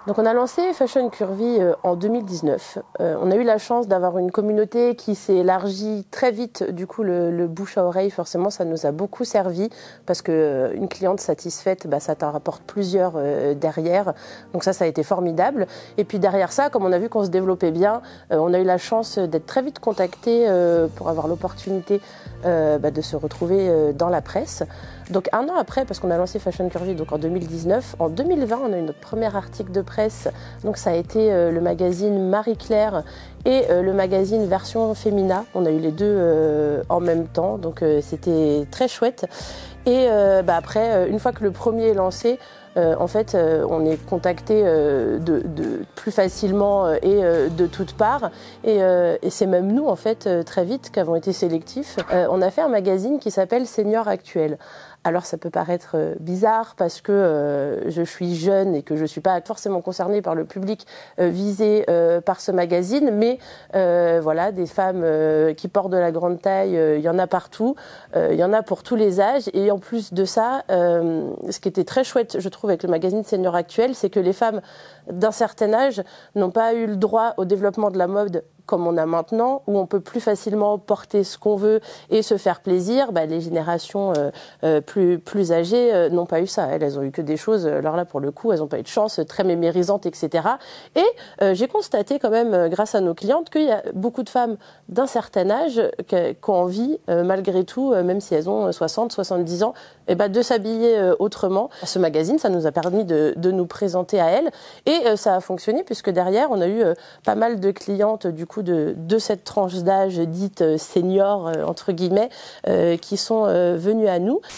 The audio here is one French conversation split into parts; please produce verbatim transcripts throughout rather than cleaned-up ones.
Donc on a lancé Fashion Curvy en deux mille dix-neuf. Euh, on a eu la chance d'avoir une communauté qui s'est élargie très vite. Du coup, le, le bouche à oreille, forcément, ça nous a beaucoup servi parce que euh, une cliente satisfaite, bah, ça t'en rapporte plusieurs euh, derrière. Donc ça, ça a été formidable. Et puis derrière ça, comme on a vu qu'on se développait bien, euh, on a eu la chance d'être très vite contacté euh, pour avoir l'opportunité euh, bah, de se retrouver euh, dans la presse. Donc un an après, parce qu'on a lancé Fashion Curvy donc en deux mille dix-neuf, en deux mille vingt, on a eu notre premier article de presse. Donc ça a été euh, le magazine Marie-Claire et euh, le magazine Version Femina. On a eu les deux euh, en même temps, donc euh, c'était très chouette. Et euh, bah, après, une fois que le premier est lancé, Euh, en fait, euh, on est contacté euh, de, de plus facilement euh, et euh, de toutes parts. Et, euh, et c'est même nous, en fait, euh, très vite, qui avons été sélectifs. Euh, on a fait un magazine qui s'appelle Senior Actuel. Alors, ça peut paraître euh, bizarre parce que euh, je suis jeune et que je ne suis pas forcément concernée par le public euh, visé euh, par ce magazine. Mais euh, voilà, des femmes euh, qui portent de la grande taille, il euh, y en a partout. Il euh, y en a pour tous les âges. Et en plus de ça, euh, ce qui était très chouette, je trouve, avec le magazine Senior Actuel, c'est que les femmes d'un certain âge n'ont pas eu le droit au développement de la mode comme on a maintenant, où on peut plus facilement porter ce qu'on veut et se faire plaisir. Bah, les générations euh, euh, plus, plus âgées euh, n'ont pas eu ça. Elles, elles ont eu que des choses, alors là, pour le coup, elles n'ont pas eu de chance, très mémérisantes, et cetera. Et euh, j'ai constaté quand même, euh, grâce à nos clientes, qu'il y a beaucoup de femmes d'un certain âge qui ont envie, euh, malgré tout, euh, même si elles ont soixante, soixante-dix ans, eh ben, de s'habiller euh, autrement. Ce magazine, ça nous a permis de, de nous présenter à elles. Et euh, ça a fonctionné, puisque derrière, on a eu euh, pas mal de clientes, du coup, De, de cette tranche d'âge dite euh, senior, euh, entre guillemets, euh, qui sont euh, venus à nous.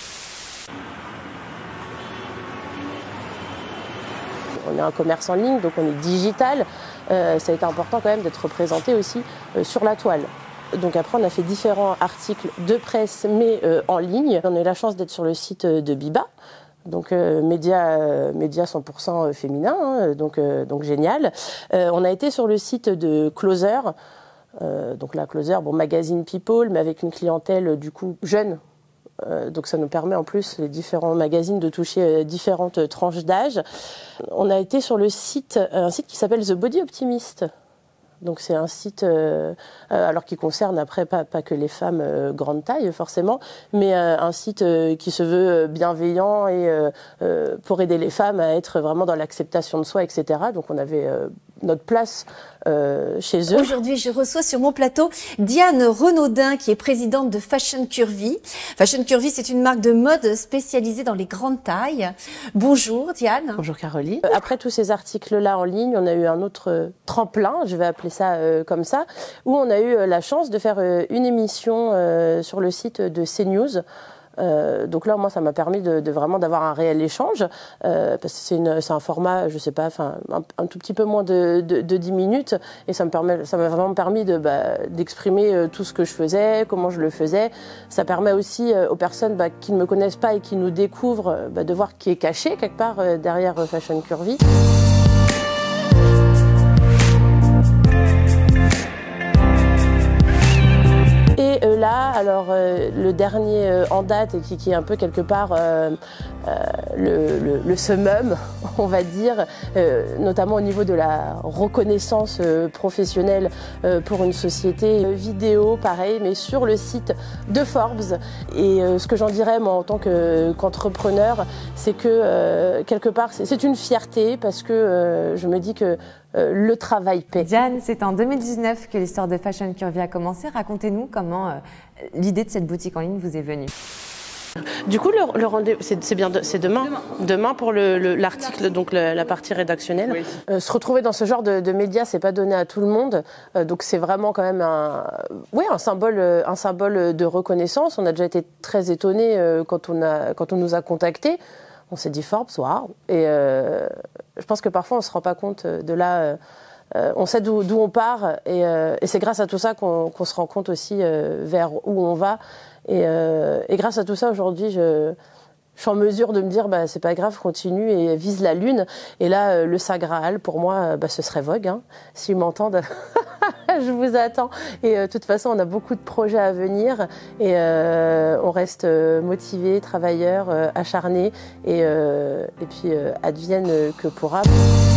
On est un commerce en ligne, donc on est digital. Euh, ça a été important quand même d'être représenté aussi euh, sur la toile. Donc après, on a fait différents articles de presse, mais euh, en ligne. On a eu la chance d'être sur le site de Biba. Donc euh, média, euh, média cent pour cent féminin, hein, donc, euh, donc génial. Euh, on a été sur le site de Closer, euh, donc la Closer, bon, magazine People, mais avec une clientèle du coup jeune. Euh, donc ça nous permet en plus, les différents magazines, de toucher euh, différentes tranches d'âge. On a été sur le site, un site qui s'appelle The Body Optimist. Donc c'est un site, euh, euh, alors qui concerne après pas, pas que les femmes euh, grande taille forcément, mais euh, un site euh, qui se veut bienveillant et euh, euh, pour aider les femmes à être vraiment dans l'acceptation de soi, et cetera. Donc on avait euh, notre place euh, chez eux. Aujourd'hui, je reçois sur mon plateau Diane Renaudin, qui est présidente de Fashion Curvy. Fashion Curvy, c'est une marque de mode spécialisée dans les grandes tailles. Bonjour Diane. Bonjour Caroline. Après tous ces articles-là en ligne, on a eu un autre euh, tremplin, je vais appeler ça euh, comme ça, où on a eu euh, la chance de faire euh, une émission euh, sur le site de CNews. Euh, donc là, moi, ça m'a permis de, de vraiment d'avoir un réel échange, euh, parce que c'est, une, c'est un format, je sais pas, enfin, un, un tout petit peu moins de, de, de dix minutes, et ça me permet, ça m'a vraiment permis de, bah, d'exprimer euh, tout ce que je faisais, comment je le faisais. Ça permet aussi euh, aux personnes bah, qui ne me connaissent pas et qui nous découvrent, bah, de voir qui est caché quelque part euh, derrière euh, Fashion Curvy. Et là, alors euh, le dernier euh, en date et qui, qui est un peu quelque part euh, euh, le, le, le summum, on va dire, euh, notamment au niveau de la reconnaissance euh, professionnelle euh, pour une société. Euh, vidéo, pareil, mais sur le site de Forbes. Et euh, ce que j'en dirais, moi, en tant que, qu'entrepreneur, c'est que euh, quelque part, c'est, c'est une fierté parce que euh, je me dis que Euh, le travail paie. Diane, c'est en deux mille dix-neuf que l'histoire de Fashion Curvy a commencé. Racontez-nous comment euh, l'idée de cette boutique en ligne vous est venue. Du coup, le, le rendez-vous, c'est, c'est bien, de, c'est demain. demain. Demain pour le, le, l'article, donc le, la partie rédactionnelle. Oui. Euh, se retrouver dans ce genre de, de médias, c'est pas donné à tout le monde. Euh, donc c'est vraiment quand même un, oui, un symbole, un symbole de reconnaissance. On a déjà été très étonnés euh, quand on a, quand on nous a contactés. On s'est dit Forbes, waouh. Et euh, je pense que parfois on se rend pas compte de là. Euh, euh, on sait d'où, d'où on part et, euh, et c'est grâce à tout ça qu'on, qu'on se rend compte aussi euh, vers où on va. Et, euh, et grâce à tout ça, aujourd'hui, je, je suis en mesure de me dire, bah, c'est pas grave, continue et vise la lune. Et là, euh, le Saint Graal, pour moi, bah, ce serait Vogue. Hein, s'ils m'entendent, je vous attends. Et euh, de toute façon, on a beaucoup de projets à venir. Et euh, on reste euh, motivés, travailleurs, euh, acharnés. Et, euh, et puis, euh, advienne que pourra.